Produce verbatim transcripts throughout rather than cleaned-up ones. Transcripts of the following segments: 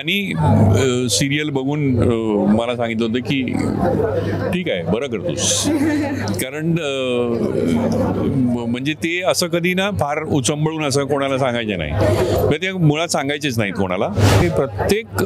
त्यांनी सिरियल बघून मला सांगितलं होतं की ठीक आहे बरं करतोस, कारण म्हणजे ते असं कधी ना फार उचंबळून असं कोणाला सांगायचे नाही, म्हणजे ते मुळात सांगायचेच नाहीत कोणाला. ते प्रत्येक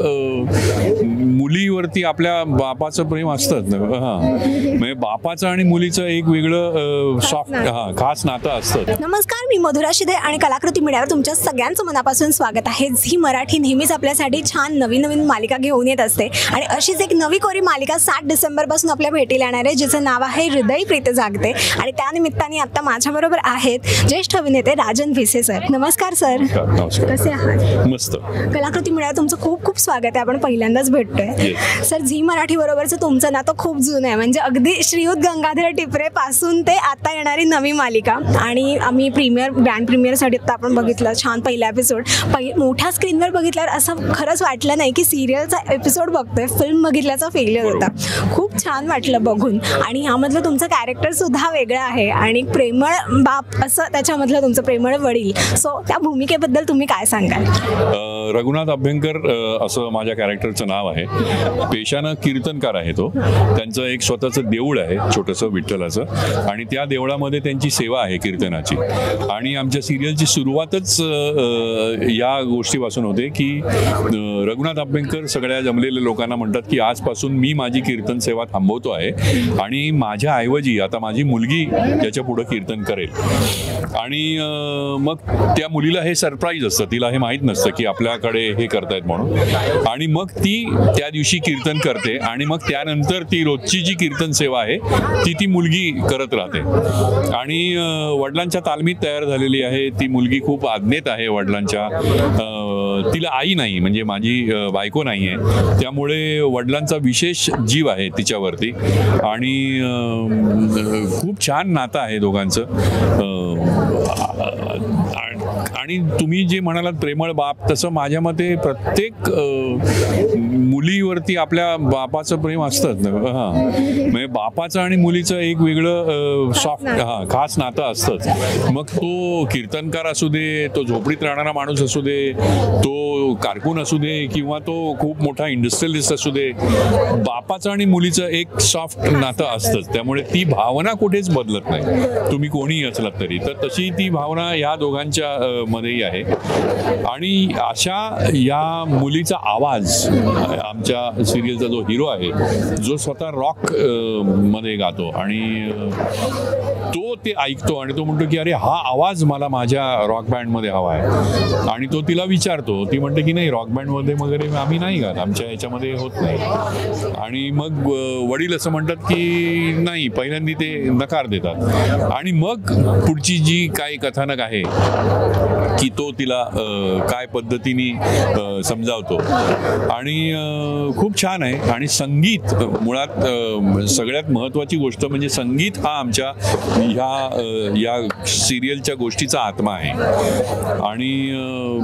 मुलीवरती आपल्या बापाचं प्रेम असतं ना, हां, म्हणजे बापाचं आणि मुलीचं एक वेगळं सॉफ्ट हां खास नातं असतं. नमस्कार, मी मधुरा शिदे आणि कलाकृती मीडियावर तुमच्या सगळ्यांचं मनापासून स्वागत आहे. झी मराठी नेहमीच आपल्यासाठी छान नवीन नवीन मालिका घेऊन येत असते आणि अशीच एक नवी कोरी मालिका सात डिसेंबर पासून आपल्या भेटीला येणार आहे, जिचं नाव आहे हृदयी प्रीत जागते. आणि त्या निमित्ताने आता माझ्याबरोबर आहेत ज्येष्ठ अभिनेते राजन भिसे सर. नमस्कार सर. नमस्कार. कसे आहात? मस्त. कलाकृती मीडियावर तुमचं खूप खूप स्वागत आहे. आपण पहिल्यांदाच भेटतोय सर. झी मराठी बरोबरचं तुमचं नातं खूप जुनं आहे, म्हणजे अगदी श्रीयुत गंगाधर टिपरे पासून ते आता येणारी नवी मालिका. आणि आम्ही प्रीमियर ग्रँड प्रीमियरसाठी आता आपण बघितलं छान पहिला एपिसोड. पहि मोठ्या स्क्रीनवर बघितल्यावर असं खरंच वाटलं नाही की सिरियलचा एपिसोड बघतोय, फिल्म बघितल्याचा फेलियर होता. खूप छान वाटलं बघून. आणि ह्यामधलं तुमचं कॅरेक्टर सुद्धा वेगळं आहे आणि प्रेमळ बाप असं त्याच्यामधलं तुमचं प्रेमळ वडील. सो त्या भूमिकेबद्दल तुम्ही काय सांगाल? रघुनाथ अभ्यंकर असं माझ्या कॅरेक्टरचं नाव आहे. पेशानं कीर्तनकार आहे तो. त्यांचं एक स्वतःचं देऊळ आहे छोटंसं विठ्ठलाचं, आणि त्या देवळामध्ये त्यांची सेवा आहे कीर्तनाची. आणि आमच्या सिरियलची सुरुवातच या गोष्टीपासून होते की रघुनाथ अभ्यंकर सगळ्या जमलेल्या लोकांना म्हणतात की आजपासून मी माझी कीर्तन सेवा थांबवतो आहे आणि माझ्या ऐवजी आता माझी मुलगी त्याच्या पुढे कीर्तन करेल. आणि मग त्या मुलीला हे सरप्राईज असतं, तिला हे माहीत नसतं की आपल्याकडे हे करतायत म्हणून. आणि मग ती त्या दिवशी कीर्तन करते आणि मग त्यानंतर ती रोजची जी कीर्तन सेवा आहे ती ती मुलगी करत राहते. आणि वडिलांच्या तालमीत तयार झालेली आहे ती मुलगी. खूप आज्ञेत आहे वडिलांच्या. तिला आई नाही, म्हणजे माझी बायको नाही आहे, त्यामुळे वडिलांचा विशेष जीव आहे तिच्यावरती. आणि खूप छान नातं आहे दोघांचं. आणि तुम्ही जे म्हणालात प्रेमळ बाप, तसं माझ्या मते प्रत्येक मुलीवरती आपल्या बापाचं प्रेम असतं ना, हां, म्हणजे बापाचं आणि मुलीचं एक वेगळं सॉफ्ट हां खास नातं असतं. मग तो कीर्तनकार असू दे, तो झोपडीत राहणारा माणूस असू दे, तो कारकून असू दे, किंवा तो खूप मोठा इंडस्ट्रियलिस्ट असू दे, बापाचं आणि मुलीचं एक सॉफ्ट नातं असतंच. त्यामुळे ती भावना कुठेच बदलत नाही, तुम्ही कोणीही असलात तरी. तर तशी ती भावना या दोघांच्या मध्येही आहे. आणि अशा या मुलीचा आवाज, आमच्या सिरियलचा जो हिरो आहे, जो स्वतः रॉक मध्ये गातो, आणि तो ते ऐकतो आणि तो म्हणतो की अरे हा आवाज मला माझ्या रॉक बँडमध्ये हवा आहे. आणि तो तिला विचारतो, ती म्हणते की नाही, रॉक बँडमध्ये वगैरे आम्ही नाही गात, आमच्या याच्यामध्ये होत नाही. आणि मग वडील असं म्हणतात की नाही, पहिल्यांदा ते नकार देतात. आणि मग पुढची जी काही कथानक आहे की तो तिला काय पद्धतीने समजावतो. आणि खूप छान आहे. आणि संगीत, मुळात सगळ्यात महत्त्वाची गोष्ट म्हणजे संगीत हा आमच्या ह्या या सिरियलच्या गोष्टीचा आत्मा आहे. आणि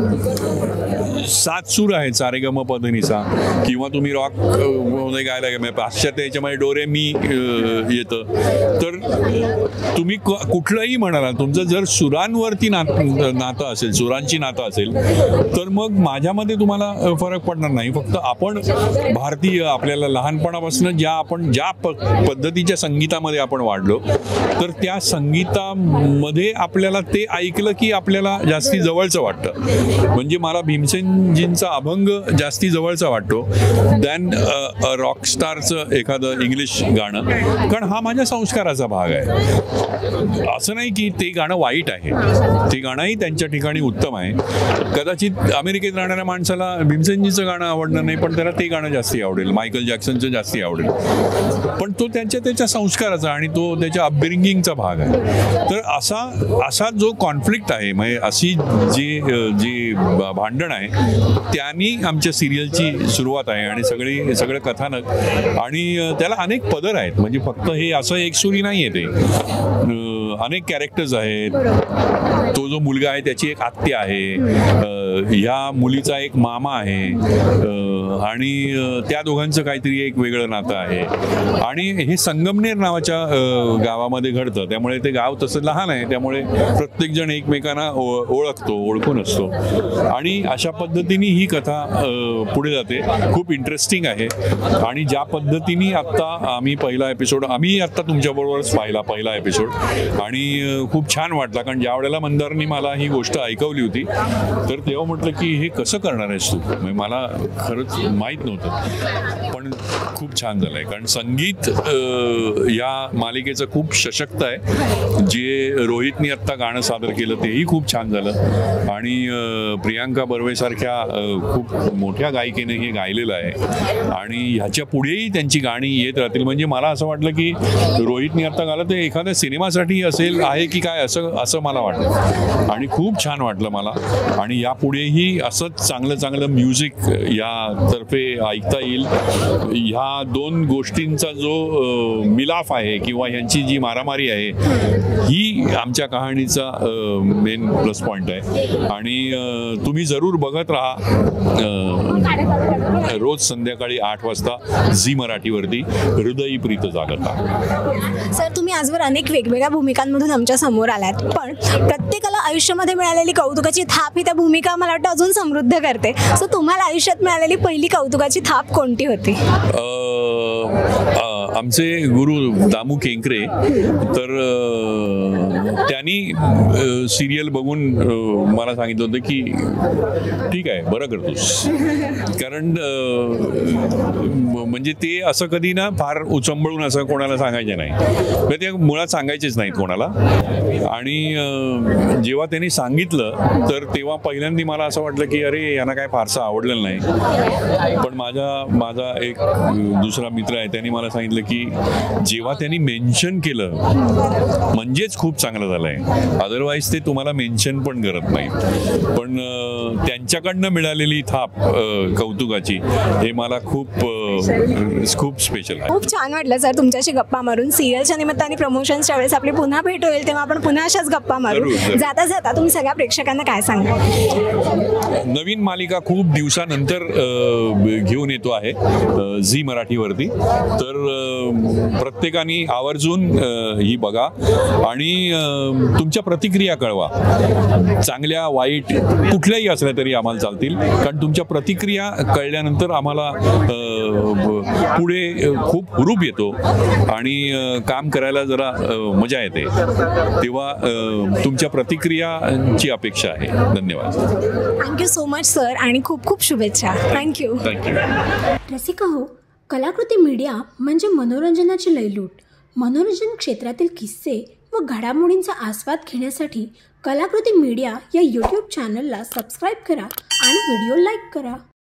सात सूर आहेत, सारेगम पधनीचा, किंवा तुम्ही रॉक मध्ये गायला म्हणजे पाश्चात्य याच्यामध्ये डोरे मी येतं. तर तुम्ही कुठलंही म्हणाला, तुमचं जर सुरांवरती नातं असेल, सुरांची नातं असेल, तर मग माझ्यामध्ये तुम्हाला फरक पडणार नाही. फक्त आपण भारतीय, आपल्याला लहानपणापासून ज्या आपण ज्या पद्धतीच्या संगीतामध्ये आपण वाढलो, तर त्या संगीतामध्ये आपल्याला ते ऐकलं की आपल्याला जास्ती जवळचं वाटतं. म्हणजे मला भीमसेनजींचा अभंग जास्ती जवळचा वाटतो दॅन रॉकस्टारचं एखादं इंग्लिश गाणं, कारण हा माझ्या संस्काराचा भाग आहे. असं नाही की ते गाणं वाईट आहे, ते गाणंही त्यांच्या ठिकाणी उत्तम आहे. कदाचित अमेरिकेत राहणाऱ्या माणसाला भीमसेनजीचं गाणं आवडणार नाही, पण त्याला ते गाणं जास्ती आवडेल, मायकल जॅक्सनचं जास्ती आवडेल. पण तो त्यांच्या त्याच्या संस्काराचा आणि तो त्याच्या अपब्रिंगिंगचा भाग आहे. तर असा असा जो कॉन्फ्लिक्ट आहे, म्हणजे अशी जी जी भांडण आहे, त्यांनी आमच्या सिरियलची सुरुवात आहे. आणि सगळी सगळं कथानक, आणि त्याला अनेक पदर आहेत, म्हणजे फक्त हे असं एक सुरी नाही आहे, ते अनेक कॅरेक्टर्स आहेत. तो जो मुलगा आहे त्याची एक आत्या आहे, ह्या मुलीचा एक मामा आहे आणि त्या दोघांचं काहीतरी एक वेगळं नातं आहे. आणि हे संगमनेर नावाच्या गावामध्ये घडतं, त्यामुळे ते गाव तसं लहान आहे, त्यामुळे प्रत्येकजण एकमेकांना ओळखतो, ओळखून असतो. आणि अशा पद्धतीने ही कथा पुढे जाते. खूप इंटरेस्टिंग आहे. आणि ज्या पद्धतीने आत्ता आम्ही पहिला एपिसोड आम्ही आत्ता तुमच्याबरोबरच पाहिला पहिला एपिसोड आणि खूप छान वाटला. कारण ज्या वेळेला मंदारनी मला ही गोष्ट ऐकवली होती तर तेव्हा म्हटलं की हे कसं करणार आहेस तू, म्हणजे मला खरंच माहीत नव्हतं, पण खूप छान झालं आहे. कारण संगीत या मालिकेचं खूप सशक्त आहे. जे रोहितनी आत्ता गाणं सादर केलं तेही खूप छान झालं आणि प्रियांका बर्वेसारख्या खूप मोठ्या गायिकेने हे गायलेलं आहे आणि ह्याच्या पुढेही त्यांची गाणी येत राहतील. म्हणजे मला असं वाटलं की रोहितनी आत्ता गायलं ते एखाद्या सिनेमासाठी असेल आहे की काय असं असं मला वाटलं आणि खूप छान वाटलं मला. आणि यापुढेही असंच चांगलं चांगलं म्युझिक यातर्फे ऐकता येईल. ह्या दोन गोष्टींचा जो मिलाफ आहे किंवा ह्यांची जी मारामारी आहे ही आमच्या कहाणीचा मेन प्लस पॉईंट आहे. आणि तुम्ही जरूर बघत राहा रोज संध्याकाळी आठ वाजता झी मराठीवरती हृदयी प्रीत जागता. सर, तुम्ही आजवर अनेक वेगवेगळ्या भूमिकांमधून आमच्या समोर आलात, पण प्रत्येकाला आयुष्यामध्ये मिळालेली कौतुकाची थाप ही त्या भूमिका मला वाटतं अजून समृद्ध करते. सो तुम्हाला आयुष्यात मिळालेली पहिली कौतुकाची थाप कोणती होती? आमचे गुरु दामू केंकरे, तर त्यांनी सिरियल बघून मला सांगितलं होतं की ठीक आहे बरं करतोस. कारण म्हणजे ते असं कधी ना फार उचंबळून असं कोणाला सांगायचे नाही, म्हणजे ते मुळात सांगायचेच नाहीत कोणाला. आणि जेव्हा त्यांनी सांगितलं तर तेव्हा पहिल्यांदा मला असं वाटलं की अरे यांना काय फारसं आवडलेलं नाही. पण माझा माझा एक दुसरा मित्र आहे त्यांनी मला सांगितलं की जेव्हा त्यांनी मेन्शन केलं म्हणजेच खूप चांगलं झालंय, अदरवाईज ते तुम्हाला मेन्शन पण करत नाही. पण त्यांच्याकडनं मिळालेली थाप कौतुकाची हे मला खूप खूप स्पेशल आहे. खूप छान वाटलं सर तुमच्याशी गप्पा मारून. सिरियलच्या निमित्ताने प्रमोशनच्या वेळेस आपली पुन्हा भेट होईल तेव्हा आपण पुन्हा अशाच गप्पा मारू. जाता जाता तुम्ही सगळ्या प्रेक्षकांना काय सांगा? नवीन मालिका खूप दिवसानंतर घेऊन येतो आहे झी मराठीवरती, तर प्रत्येकाने आवर्जून ही बघा आणि तुमच्या प्रतिक्रिया कळवा. चांगल्या वाईट कुठल्याही असल्या तरी आम्हाला चालतील, कारण तुमच्या प्रतिक्रिया कळल्यानंतर आम्हाला पुढे खूप हुरूप येतो आणि काम करायला जरा मजा येते. तेव्हा तुमच्या प्रतिक्रियाची अपेक्षा आहे. धन्यवाद. थँक्यू सो मच सर आणि खूप खूप शुभेच्छा. थँक्यू. थँक्यू. रसिका हो, कलाकृती मीडिया म्हणजे मनोरंजनाची लयलूट. मनोरंजन क्षेत्रातील किस्से व घडामोडींचा आस्वाद घेण्यासाठी कलाकृती मीडिया या यूट्यूब चॅनलला सबस्क्राईब करा आणि व्हिडिओ लाईक करा.